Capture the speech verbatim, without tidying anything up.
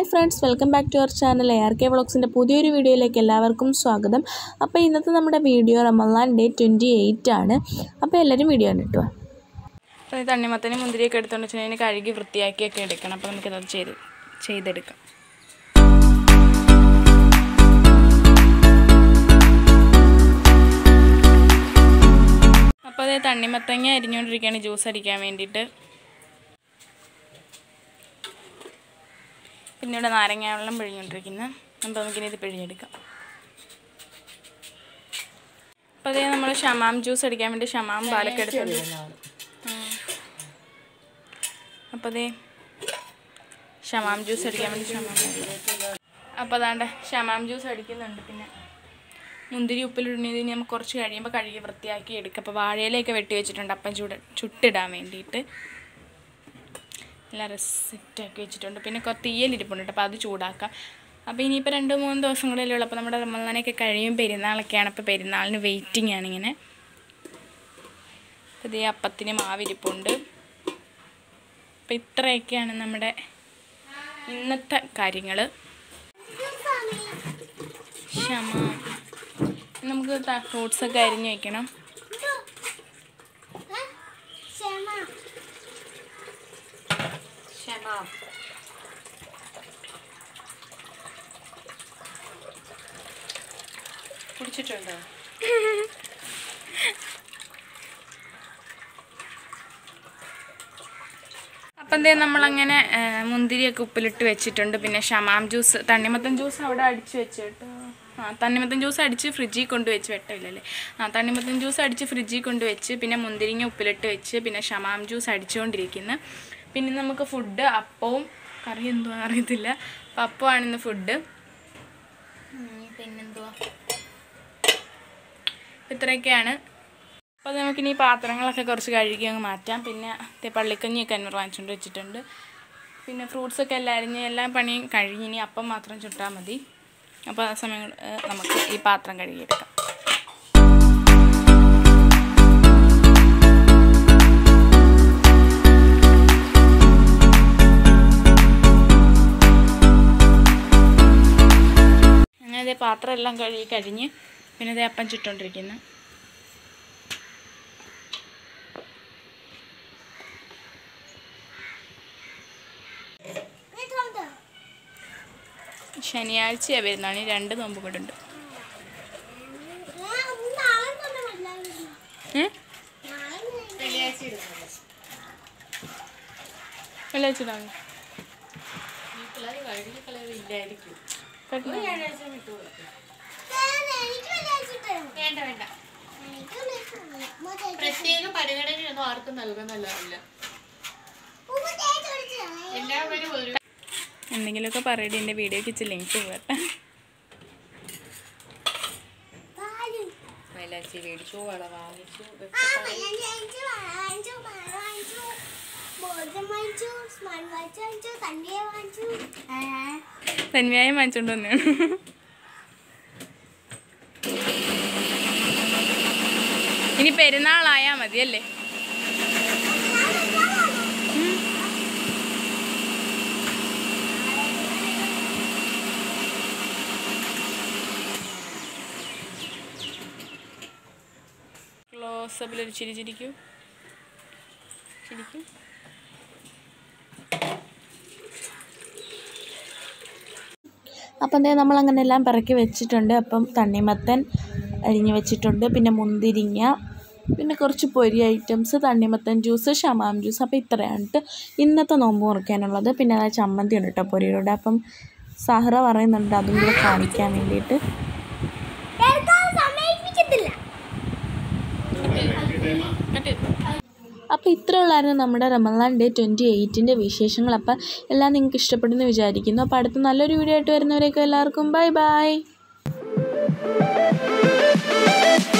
Friends, welcome back to our channel A R K വ്ളോഗ്സിൻ്റെ പുതിയൊരു വീഡിയോയിലേക്ക് എല്ലാവർക്കും സ്വാഗതം. അപ്പോൾ ഇന്നത്തെ നമ്മുടെ video Ramadan day twenty eight ആണ്. അപ്പോൾ എല്ലാവരും വീഡിയോ കണ്ടിട്ടോ. അപ്പോൾ ഈ തണ്ണിമത്തനും മുന്തിരിയൊക്കെ എടുത്തുകൊണ്ട് വെച്ചാൽ അതിന് കഴുകി വൃത്തിയാക്കിയൊക്കെ എടുക്കണം. അപ്പോൾ നമുക്കത് ചെയ്ത് ചെയ്തെടുക്കാം. അപ്പോൾ അത് തണ്ണിമത്തങ്ങ അരിഞ്ഞുകൊണ്ടിരിക്കുകയാണ് ജ്യൂസ് അടിക്കാൻ വേണ്ടിയിട്ട്. പിന്നെ ഇവിടെ നാരങ്ങ വെള്ളം പിഴിഞ്ഞുകൊണ്ടിരിക്കുന്നത്. അപ്പോൾ നമുക്കിനി ഇത് പിഴിഞ്ഞെടുക്കാം. അപ്പോൾ അതേ നമ്മൾ ഷമാം ജ്യൂസ് അടിക്കാൻ വേണ്ടി ഷമാം പാലൊക്കെ എടുത്തിട്ടുണ്ട്. അപ്പോൾ അതേ ഷമാം ജ്യൂസ് അടിക്കാൻ വേണ്ടി ഷമാം അപ്പോൾ അതാണ്ട് ഷമാം ജ്യൂസ് അടിക്കുന്നുണ്ട്. പിന്നെ മുന്തിരി ഉപ്പിലിടുന്നത് നമുക്ക് കുറച്ച് കഴിയുമ്പോൾ കഴുകി വൃത്തിയാക്കി എടുക്കുക. അപ്പോൾ വാഴയിലൊക്കെ വെട്ടി വെച്ചിട്ടുണ്ട് അപ്പം ചൂട് ചുട്ടിടാൻ വേണ്ടിയിട്ട്. എല്ലാം റെസിറ്റാക്കി വെച്ചിട്ടുണ്ട്. പിന്നെ കുറച്ച് തീയലിരിപ്പുണ്ട്, അപ്പോൾ അത് ചൂടാക്കാം. അപ്പോൾ ഇനിയിപ്പോൾ രണ്ട് മൂന്ന് ദിവസം കൂടെ ഉള്ളൂ. അപ്പോൾ നമ്മുടെ റമളാനൊക്കെ കഴിയും, പെരുന്നാളൊക്കെയാണ്. അപ്പോൾ പെരുന്നാളിന് വെയിറ്റിംഗ് ആണ് ഇങ്ങനെ. അപ്പോൾ ഇതേ അപ്പത്തിന് മാവിരിപ്പുണ്ട്. അപ്പോൾ ഇത്രയൊക്കെയാണ് നമ്മുടെ ഇന്നത്തെ കാര്യങ്ങൾ. ക്ഷമ നമുക്ക് ഫ്രൂട്ട്സൊക്കെ അരിഞ്ഞ് വയ്ക്കണം. കുടിച്ചിട്ടുണ്ടോ? അപ്പം എന്തേ നമ്മളങ്ങനെ മുന്തിരിയൊക്കെ ഉപ്പിലിട്ട് വെച്ചിട്ടുണ്ട്. പിന്നെ ഷമാം ജ്യൂസ്, തണ്ണിമത്തൻ ജ്യൂസ് അവിടെ അടിച്ച് വെച്ചിട്ട് ആ തണ്ണിമത്തൻ ജ്യൂസ് അടിച്ച് ഫ്രിഡ്ജിൽ കൊണ്ടുവച്ച് വെട്ടമില്ലല്ലേ ആ തണ്ണിമത്തൻ ജ്യൂസ് അടിച്ച് ഫ്രിഡ്ജിൽ കൊണ്ടുവച്ച് പിന്നെ മുന്തിരിങ്ങ ഉപ്പിലിട്ട് വെച്ച് പിന്നെ ഷമാം ജ്യൂസ് അടിച്ചുകൊണ്ടിരിക്കുന്നു. പിന്നെ നമുക്ക് ഫുഡ് അപ്പവും കറി എന്തുവാ അറിയത്തില്ല. അപ്പം അപ്പമാണിന്ന് ഫുഡ്. പിന്നെന്തുവാ ഇത്രയൊക്കെയാണ്. അപ്പോൾ നമുക്കിനി പാത്രങ്ങളൊക്കെ കുറച്ച് കഴുകി അങ്ങ് മാറ്റാം. പിന്നെ പള്ളിക്കഞ്ഞിയൊക്കെ അന്വർ വാങ്ങിച്ചുകൊണ്ട് വെച്ചിട്ടുണ്ട്. പിന്നെ ഫ്രൂട്ട്സൊക്കെ എല്ലാം അരിഞ്ഞ് എല്ലാ പണിയും കഴിഞ്ഞ് ഇനി അപ്പം മാത്രം ചുട്ടാൽ മതി. അപ്പോൾ ആ സമയം നമുക്ക് ഈ പാത്രം കഴുകിയെടുക്കാം. അങ്ങനെ അതേ പാത്രം എല്ലാം കഴുകി കഴിഞ്ഞ് പിന്നെ അതേ അപ്പം ചുട്ടുകൊണ്ടിരിക്കുന്നു. ശനിയാഴ്ചയാണ് വരുന്നതാണ്. രണ്ട് നോമ്പ് കൂടെ ഉണ്ട്. വെള്ളിയാഴ്ച പ്രത്യേക പരിഗണനയൊന്നും ആർക്കും നൽകുന്നല്ല. എല്ലാവരും ഒരു എന്തെങ്കിലുമൊക്കെ പറയടി, എൻ്റെ വീഡിയോക്ക് ഇച്ചിരി ലിങ്ക് പോകട്ടെ. മേടിച്ചു വള വാങ്ങിച്ചു തന്മയായും വാങ്ങിച്ചോണ്ട് വന്നെയാണ്. ഇനി പെരുന്നാളായാൽ മതിയല്ലേ? ക്ലോസപ്പിലൊരു ചിരി ചിരിക്കൂ ചിരിക്കൂ. അപ്പം എന്താ നമ്മളങ്ങനെ എല്ലാം പിറക്കി വെച്ചിട്ടുണ്ട്. അപ്പം തണ്ണിമത്തൻ അരിഞ്ഞ് വെച്ചിട്ടുണ്ട്. പിന്നെ മുന്തിരിങ്ങ, പിന്നെ കുറച്ച് പൊരി ഐറ്റംസ്, തണ്ണിമത്തൻ ജ്യൂസ്, ഷമാം ജ്യൂസ്. അപ്പോൾ ഇത്രയാണ് ഇന്നത്തെ നോമ്പ് മുറിക്കാനുള്ളത്. പിന്നെ അതായത് ചമ്മന്തി ഉണ്ട് കേട്ടോ പൊരിയുടെ. അപ്പം സഹറ പറയുന്നുണ്ട് അതും കൂടെ കാണിക്കാൻ വേണ്ടിയിട്ട്. അപ്പോൾ ഇത്ര ഉള്ളായിരുന്നു നമ്മുടെ റമളാൻ ഡേ ട്വൻറ്റി എയ്റ്റിൻ്റെ വിശേഷങ്ങൾ. അപ്പോൾ എല്ലാം നിങ്ങൾക്ക് ഇഷ്ടപ്പെടുമെന്ന് വിചാരിക്കുന്നു. അപ്പോൾ അടുത്ത നല്ലൊരു വീഡിയോ ആയിട്ട് വരുന്നവരേക്കും എല്ലാവർക്കും ബൈ ബൈ.